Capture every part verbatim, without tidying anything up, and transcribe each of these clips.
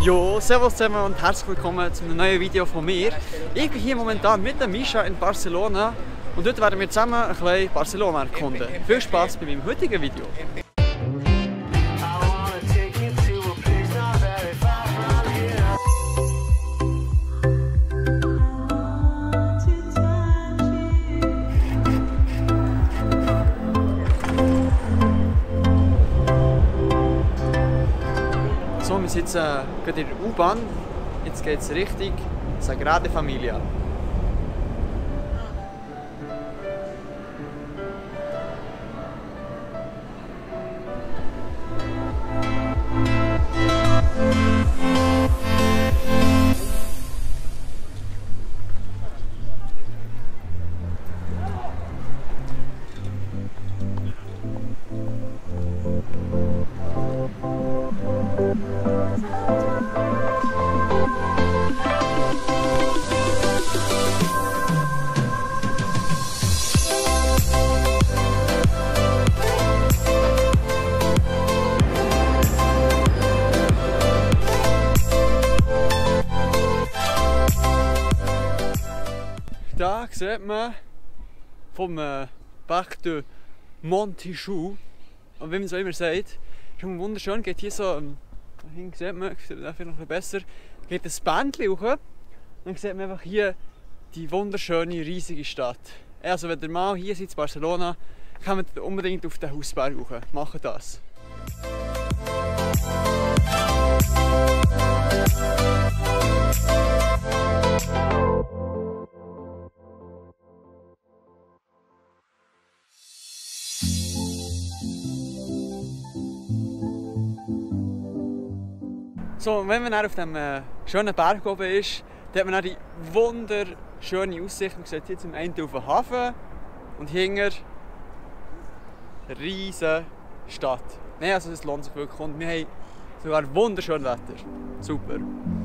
Jo, servus zusammen und herzlich willkommen zu einem neuen Video von mir. Ich bin hier momentan mit der Mischa in Barcelona und heute werden wir zusammen ein bisschen Barcelona erkunden. Viel Spaß bei meinem heutigen Video. So, wir sind jetzt äh, gerade in der U-Bahn. Jetzt geht es Richtung Sagrada Familia. Da sieht man vom äh, Parc de Montijo, und wie man so immer sagt, ist schon wunderschön, geht hier so, ähm, hinten sieht man, sieht man vielleicht noch ein bisschen besser, geht ein Bändchen hoch, dann sieht man einfach hier die wunderschöne, riesige Stadt. Also wenn ihr mal hier seid in Barcelona, kommt unbedingt auf den Hausberg hoch, macht das. So, wenn man dann auf diesem äh, schönen Berg oben ist, dann hat man dann die wunderschöne Aussicht. Man sieht hier zum einen auf den Hafen und hinter eine riesige Stadt. Nein, also es lohnt sich wirklich. Und wir haben sogar wunderschönes Wetter. Super.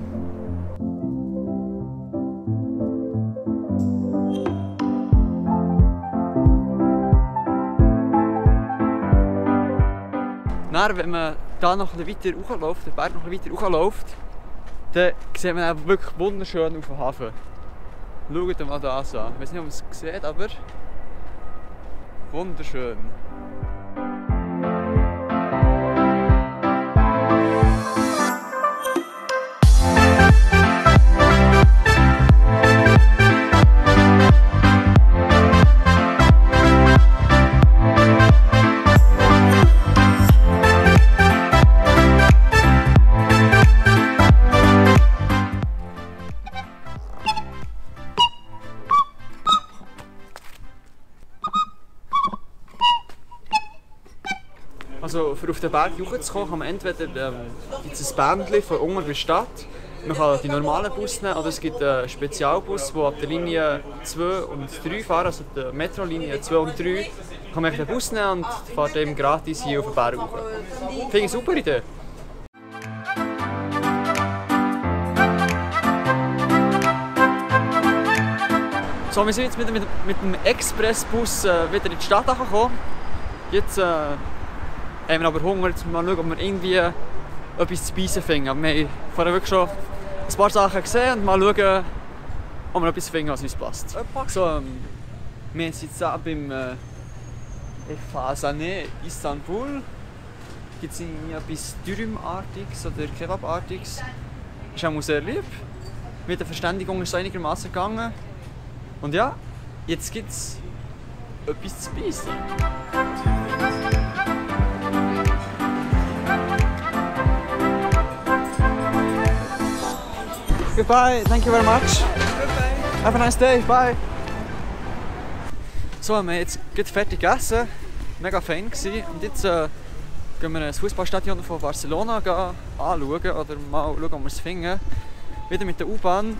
Dann, wenn man da noch ein bisschen weiter hochläuft, den Berg noch ein bisschen weiter hochläuft, dann sieht man auch wirklich wunderschön auf dem Hafen. Schaut mal das an. Ich weiß nicht, ob man es sieht, aber wunderschön. Also für auf den Berg hochzukommen, kann man entweder ähm, gibt's ein Bändchen von unten der Stadt, man kann die normalen Busse nehmen, oder es gibt einen Spezialbus, der ab der Linie zwei und drei fahren, also der Metrolinie zwei und drei, kann man den Bus nehmen und fährt eben gratis hier auf den Berg hoch. Finde ich eine super Idee. So, wir sind jetzt mit, mit, mit dem Expressbus äh, wieder in die Stadt gekommen. Jetzt äh, haben wir aber Hunger, jetzt mal schauen, ob wir irgendwie etwas zu speisen finden. Aber wir haben vorher wirklich schon ein paar Sachen gesehen und mal schauen, ob wir etwas finden, was uns passt. So, ähm, wir sind jetzt hier beim äh, Efasane Istanbul. Gibt es etwas Dürümartiges oder Kebabartiges? Ist auch sehr lieb. Mit der Verständigung ist es einigermaßen gegangen. Und ja, jetzt gibt es etwas zu speisen. Goodbye, thank you very much. Bye. Have a nice day, bye. So, wir haben jetzt gerade fertig gegessen. Mega fein gewesen. Und jetzt äh, gehen wir das Fußballstadion von Barcelona anschauen oder mal schauen, ob wir es finden. Wieder mit der U-Bahn.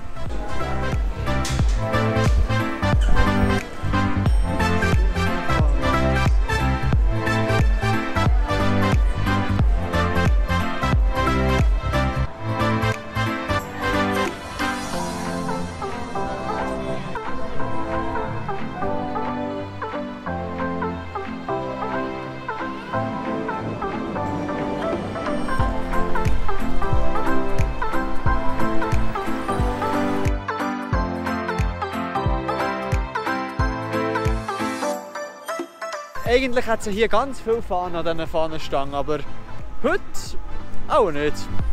eigentlich hat sie hier ganz viel Fahnen an diesen Fahnenstangen, aber heute auch nicht.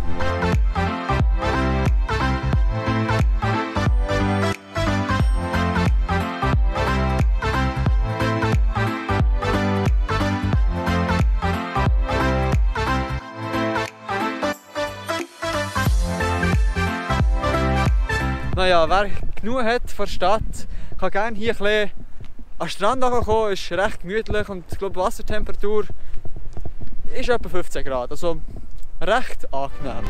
Naja, wer genug hat von der Stadt, kann gerne hier ein bisschen an den Strand kommen. Es ist recht gemütlich und ich glaube, die Wassertemperatur ist etwa fünfzehn Grad, also recht angenehm.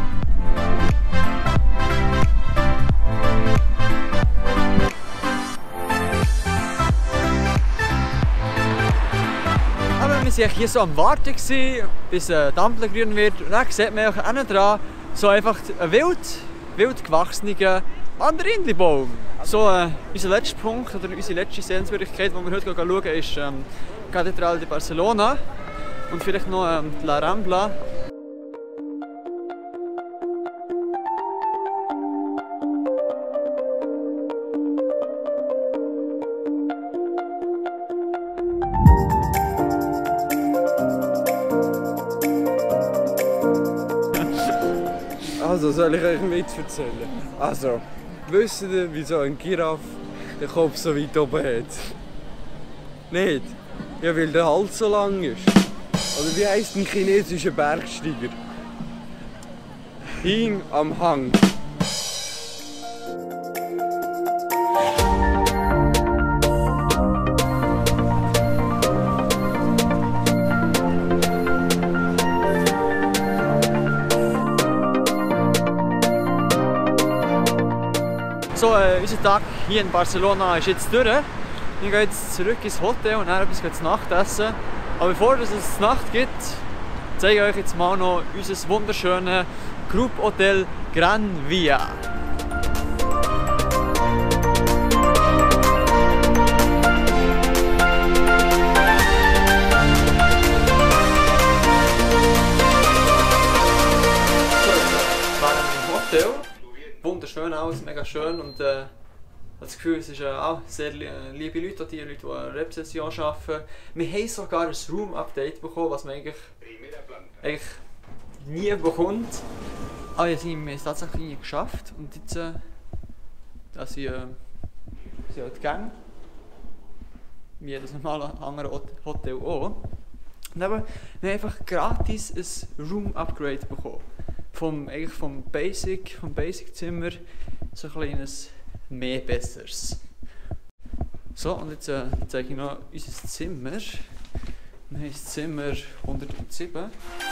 Aber wir waren hier so am Warten, bis ein Ampel grün wird. Und dann sieht man auch hinten dran so einfach ein wild, wild gewachsener Mandarinenbaum. So, äh, unser letzter Punkt oder unsere letzte Sehenswürdigkeit, die wir heute schauen, ist ähm, Catedral de Barcelona und vielleicht noch ähm, La Rambla. Also, soll ich euch mit erzählen? Also, wisst ihr, wieso ein Giraffe den Kopf so weit oben hat? Nicht? Ja, weil der Hals so lang ist. Oder wie heisst ein chinesischer Bergsteiger? Hing am Hang. So, äh, unser Tag hier in Barcelona ist jetzt durch. Wir gehen jetzt zurück ins Hotel und dann etwas zu Nacht essen. Aber bevor es es Nacht gibt, zeige ich euch jetzt mal noch unser wunderschönes Group Hotel Gran Via. Hotel. Wunderschön aus, mega schön und äh, das Gefühl, es sind äh, auch sehr liebe Leute, die Leute, die eine Rezession arbeiten. Wir haben sogar ein Room-Update bekommen, was man eigentlich, eigentlich nie bekommt. Aber jetzt haben wir es tatsächlich nie geschafft und jetzt äh, das sind, äh, sind die Gänge, wie jedes normale andere Hotel auch. Und eben, wir haben einfach gratis ein Room-Upgrade bekommen. Vom, eigentlich vom Basic, vom Basic-Zimmer so ein kleines mehr Besseres. So, und jetzt äh, zeige ich noch unser Zimmer. Wir haben das Zimmer hundertsieben.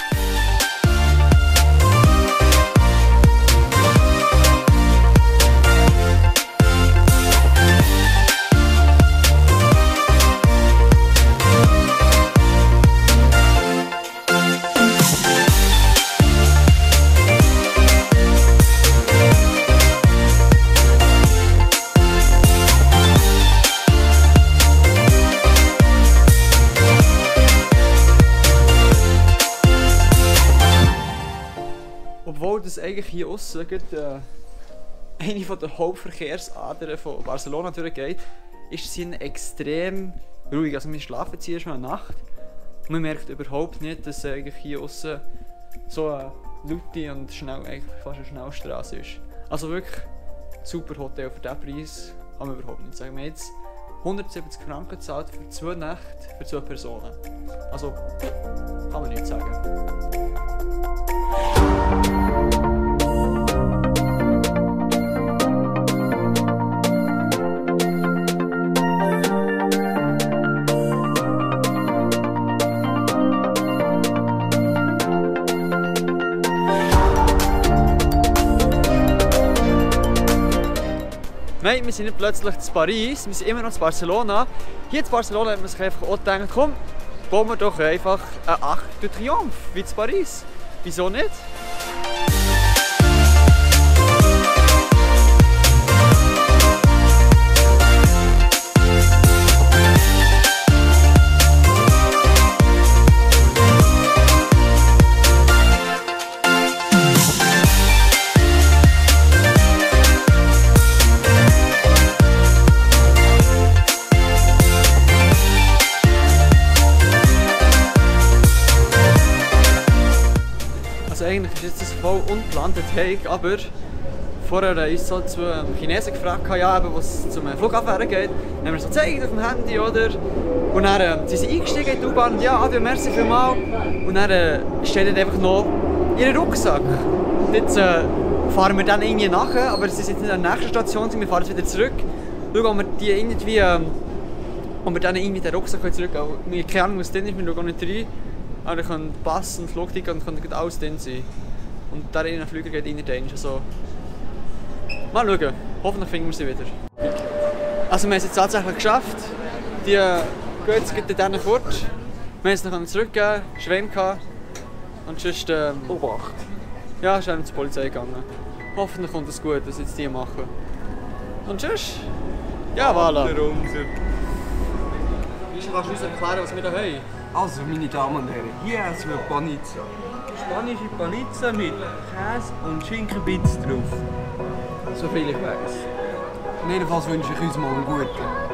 Obwohl das eigentlich hier aussen äh, eine der Hauptverkehrsadern von Barcelona durchgeht, ist sie extrem ruhig. Also wir schlafen hier schon eine Nacht und man merkt überhaupt nicht, dass eigentlich hier aussen so eine laute und schnell, eigentlich fast eine Schnellstraße ist. Also wirklich super Hotel für diesen Preis, kann man überhaupt nicht sagen. Wir haben jetzt hundertsiebzig Franken gezahlt für zwei Nächte für zwei Personen. Also kann man nicht sagen. Nein, wir sind nicht plötzlich in Paris, wir sind immer noch in Barcelona. Hier in Barcelona hat man sich einfach auch gedacht, komm, bauen wir doch einfach ein Arc de Triomphe wie in Paris. Wieso nicht? eigentlich ist jetzt das voll unplanter Take, aber vorher haben uns so zwei Chinesen gefragt, ja, eben, was zum Flughafen geht. Dann haben wir so gezeigt auf dem Handy, oder? Und dann äh, sind sie eingestiegen in die U-Bahn, ja, adieu, merci vielmals. Und dann äh, steht dort einfach noch ihr Rucksack. Und jetzt äh, fahren wir dann irgendwie nachher, aber sie sind nicht an der nächsten Station, wir fahren jetzt wieder zurück. Schauen, ob wir die irgendwie, ähm, ob wir dann irgendwie den Rucksack zurück können. Wir haben keine Ahnung, was drin ist, wir schauen auch nicht rein. Aber da können Pass und Flugticket und kann alles drin sein. Und der in den Flüger geht in den also mal schauen, hoffentlich finden wir sie wieder. Also wir haben es jetzt tatsächlich geschafft. Die gehen jetzt dann fort. Wir haben es noch zurückgegeben, Schwein gehabt. Und sonst... Ähm, Obacht. Ja, ist zur Polizei gegangen. Hoffentlich kommt es gut, was jetzt die machen. Und sonst... Ja, voilà. Wie kannst du uns erklären, was wir hier haben? Also, meine Damen und Herren, hier essen wir Panizza. Spanische Panizza mit Käse und Schinkenbits drauf. So viel ich weiß. Jedenfalls wünsche ich uns mal einen guten.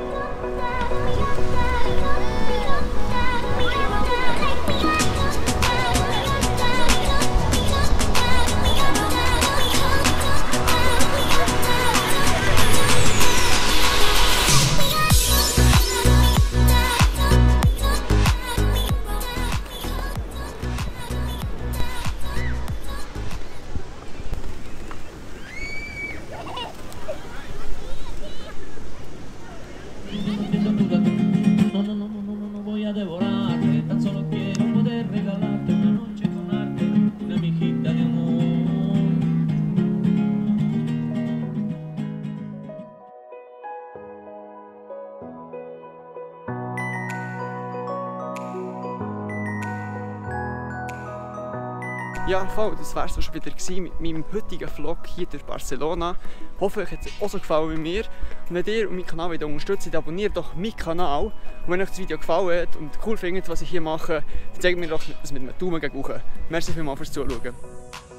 Ja, voll, das war es schon wieder mit meinem heutigen Vlog hier durch Barcelona. Ich hoffe, euch hat es auch so gefallen wie mir. Und wenn ihr meinen Kanal wieder unterstützt, abonniert doch meinen Kanal. Und wenn euch das Video gefallen hat und cool findet, was ich hier mache, dann zeigt mir doch das mit einem Daumen gegen oben. Merci vielmals fürs Zuschauen.